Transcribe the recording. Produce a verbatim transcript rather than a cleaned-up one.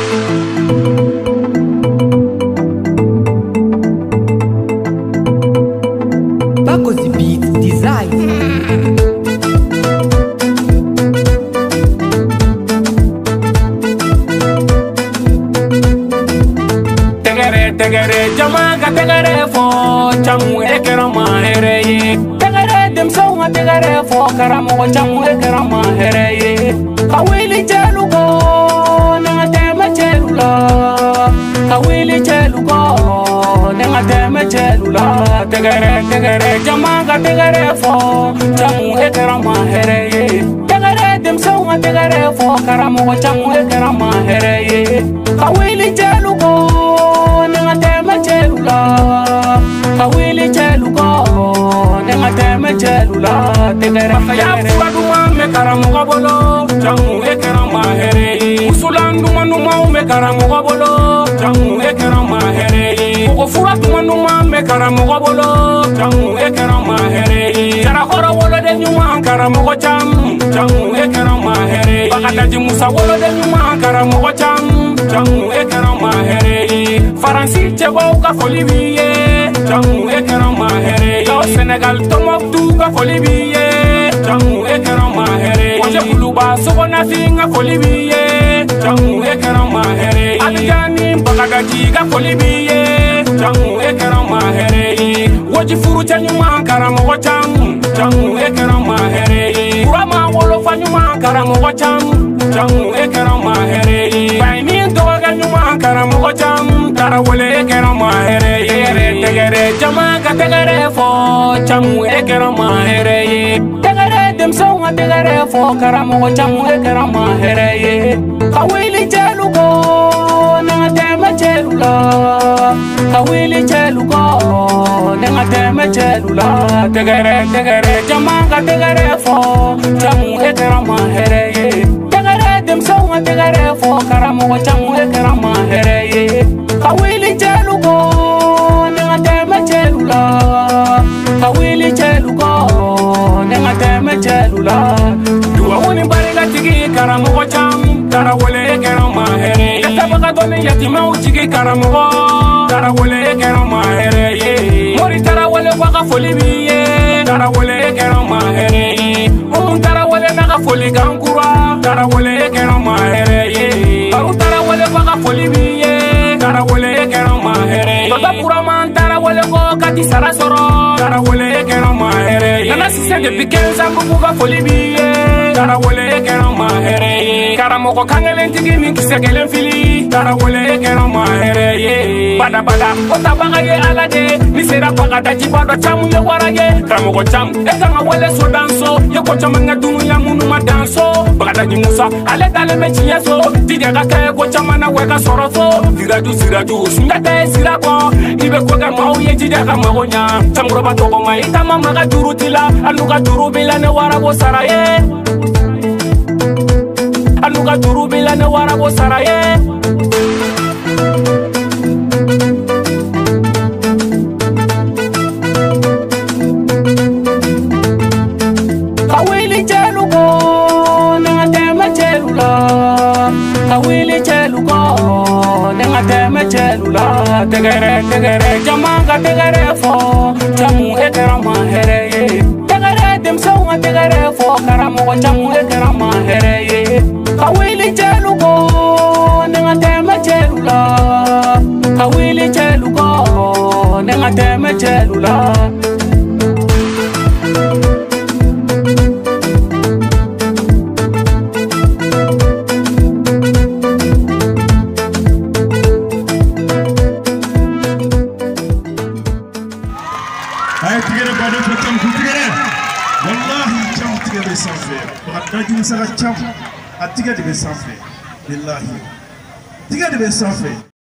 Bakosi beat design. Tegere jamaga tegere fo chamu ekera mahereye tegere dem songa tegere fo karamo chamu ekera mahereye kawili chelugo na tema chelula kawili chelugo na tema chelula tegere tegere jamaga tegere fo chamu ekera mahereye tegere dem songa tegere fo karamo chamu ekera mahereye kawili chelugo Kawili chelugo, nenga teme chelula, tegere ya fuaduma me karamuga bolo, jamu ekera mahere. Usulanduma numa me karamuga bolo, jamu ekera mahere. Ugo fuaduma numa me karamuga bolo, jamu ekera mahere. Jara hora wolo de nyuma karamuga jam, jamu ekera mahere. Bagadaji musa wolo de nyuma karamuga jam, jamu ekera mahere. Faransi chebo ka folibiye, jamu ekera mahere. Yo Senegal Tomoktu ka folibiye, jamu ekera mahere. Waje kuluba sobona finga folibiye, jamu ekera mahere. Alijani Bagadaji ka folibiye, jamu ekera mahere. Waje furu chanyuma karamo cham, jamu ekera mahere. Kurama wolo fanyuma karamo cham, jamu ekera mahere. Baini doga nyuma karamo cham, tara wole ekera mahere. Yere tegere jamaga tegere fo chamu ekera mahere. Tegere dem songa tegere fo karamo chamu ekera mahere. Kawili chelugo na tema chelula, kawili chelugo na tema chelula. Tegere tegere jamaga tegere fo chamu ekera mahere. Tegere dem songa tegere fo karamo chamu ekera mahere. Kawili chelugo na tema chelula, kawili chelugo na tema chelula. Dua woni bariga tigi karamo cham, tara wole ekera mahere. Yatabaga doni yatima uchigi karamo, tara wole ekera mahere. Mori tara wole waka folibiye, tara wole ekera mahere. Um tara wole naga foli kankura, tara wole ekera mahere. Aru tara wole waka folibiye, tara wole ekera mahere. Toda pura man tara wole ko kati sara soro, tara wole ekera mahere. Nana sise de pikenza kukuga folibiye, tara wole ekera mahere. Karamo ko kangelen tigi min kisegelen fili, tara wole ekera mahere. Bada bada ota baga ye alade, ni sera bagadaji bado chamu ye wara ye. Karamo ko cham etanga wole so danso, ye ko chama ngadunu ya munu ma danso. Bagadaji musa ale dale mechi yeso, tiga ka kay ko chama na weka sorofo. Siraju siraju singate sirako, ibe ko ga mau ye jide ka magonya. Chamuro ba to ko mai tama maga jurutila, anuga juru bila ne wara bo saraye. Anuga juru bila ne wara bo saraye. Kawili chelugo na tema chelula, kawili chelugo na tema chelula. Tegere tegere jamaga tegere fo chamu ekera mahere. Tegere dem songa tegere fo karamo chamu ekera mahere. Kawili chelugo na tema chelula, kawili chelugo na tema chelula. Aye tigere bado ko tam ku tigere wallahi tam tigere sanfe BAGADADJI saka tam a tigere be sanfe billahi tigere be sanfe